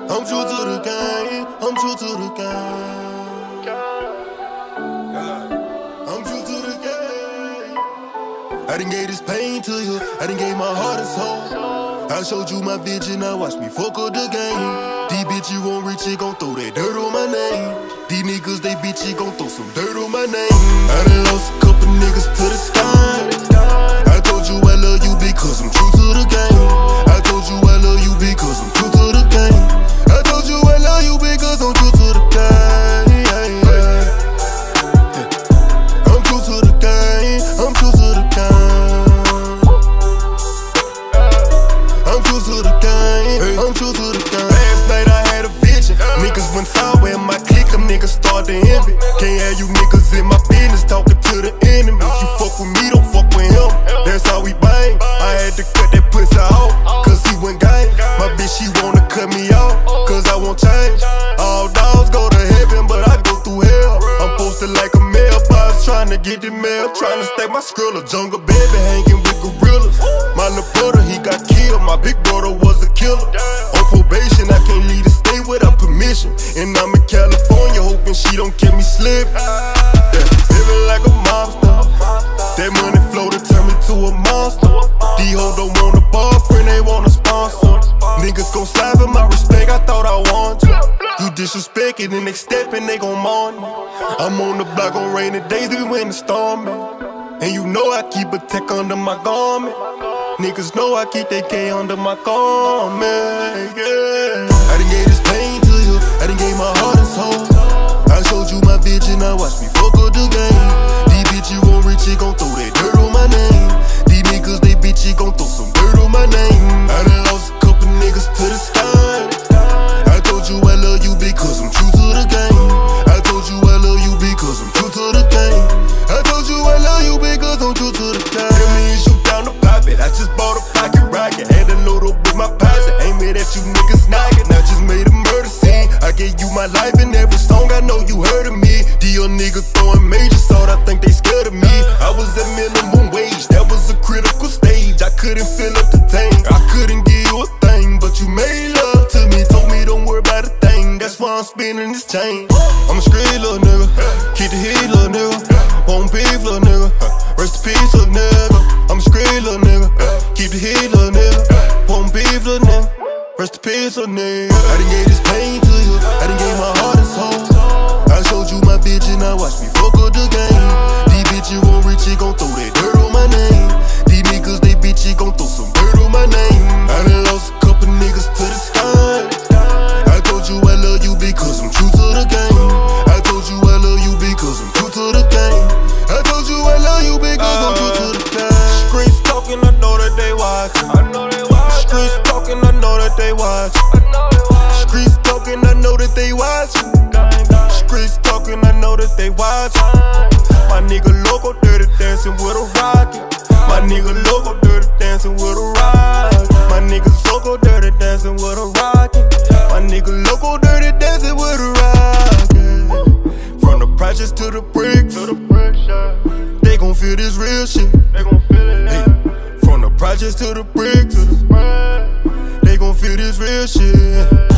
I'm true to the game. I'm true to the game. I'm true to the game. I done gave this pain to you. I done gave my heart and soul. I showed you my vision. Now watch me fuck up the game. These bitches won't reach it, gon' throw that dirt on my name. These niggas, they bitches gon' throw some dirt on my name. I done lost a couple niggas to the sky. I told you I love you because I'm true to the game. I told you I love you because I'm true to the game. I told you I love you because I'm true to the game. I'm true to the game. I'm true to the game. I'm true to the game. I'm true to the game. Last night I had a vision. Niggas went sour in my clique. Them niggas start to envy. Can't have you niggas in my business talking to the enemy. You fuck with me, don't fuck with him. That's how we bang. I had to cut that pussy off, cause he went gang. My bitch, she wanna cut me off, cause I won't change. All dogs go to heaven, but I go through hell. I'm posted like a mailbox, trying to get the mail, trying to stack my skrilla. Jungle baby hanging with gorillas. My little brother, he got killed. My big brother was a killer. On probation, I can't leave the state without permission. And I'm in California, hoping she don't get me slipped. Living like a mobster. That money flow to turn me to a monster. These hoes don't want a boyfriend, they want a sponsor. Niggas gon' slide for my respect, I thought I want you. You disrespect it and they steppin', they gon' mourn me. I'm on the block on rainy days, even when it's stormy. And you know I keep a tech under my garment. Niggas know I keep that K under my garment, yeah. I done gave this pain to you, I done gave my heart and soul. I showed you my vision, now watch me fuck up the game. These bitches won't reach it, gon' throw that dirt on my name. These niggas, they bitches gon' throw some dirt on my name. I done lost a couple niggas to the sky. I told you I love you because I'm true to the game. I told you I love you because I'm true to the game. I told you I love you because I'm true to the game. Tell me you shoot down the poppet. I just bought a pocket rocket. Had to load up with my posse. Aim it at you niggas knocking. I just made a murder scene. I gave you my life in every song. I know you heard of me. These young niggas throwing major salt. I think they scared of me. I was at minimum wage. That was a critical stage. I couldn't fill up the tank. I couldn't give you a thing, but you made love to me. Told me don't worry about a thing. That's why I'm spinning this chain. I'm a street little nigga. Keep the heat little nigga. Won't beef little nigga. Rest in peace little nigga. I'm a street little nigga. Keep the heat little nigga. Won't beef little nigga. Rest in peace little nigga. I done gave this pain to you. I done gave my heart and soul. I showed you my vision, now watch me fuck up the game. These bitches won't reach it, gon' throw that dirt on my name. These niggas, they bitches gon' throw some dirt on my name. I done lost a couple niggas to the sky. I told you I love you because I'm true to the game. I told you I love you because I'm true to the game. I told you I love you because I'm true to the game. Streets talking, I know that they watch. Streets talking, I know that they watch. Streets talking, I know that they watch. Streets talking, I know that they watch. My nigga loco dirty dancing with a rocket. My nigga loco dirty dancing with a rocket. My nigga loco dirty dancing with a rocket. My nigga loco dirty dancing with a rocket. From the projects to the bricks, they gon' feel this real shit. Hey. From the projects to the bricks, they gon' feel this real shit.